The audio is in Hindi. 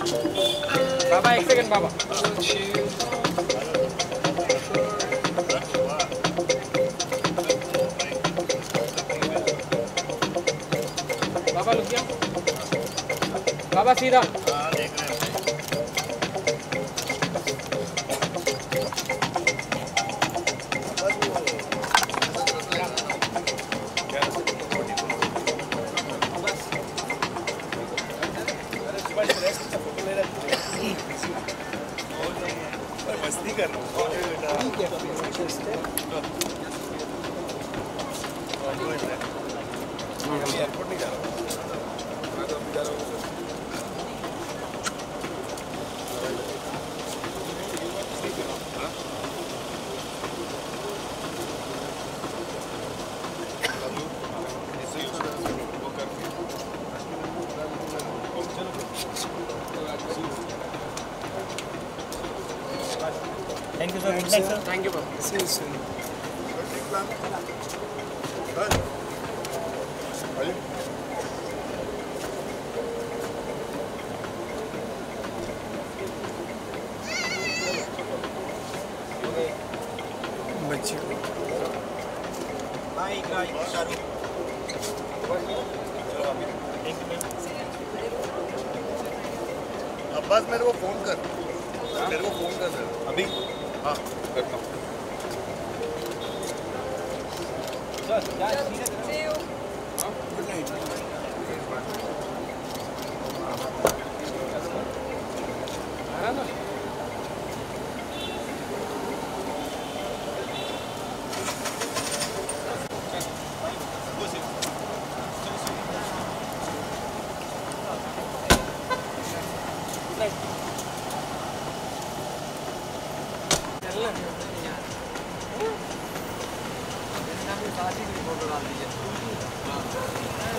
बाबा एक सेकंड बाबा। बाबा लुक गया। बाबा सीधा। मस्ती कर रहा हूँ। एयरपोर्ट नहीं जा रहा हूँ। मैं तो अभी जा रहा हूँ। Thank you sir. Good night sir. Thank you bro. See you soon. बच्ची को अब्बास मेरे को फोन कर, मेरे को फोन कर अभी। हाँ करता हूँ। Good night. फोटो डाल दीजिए।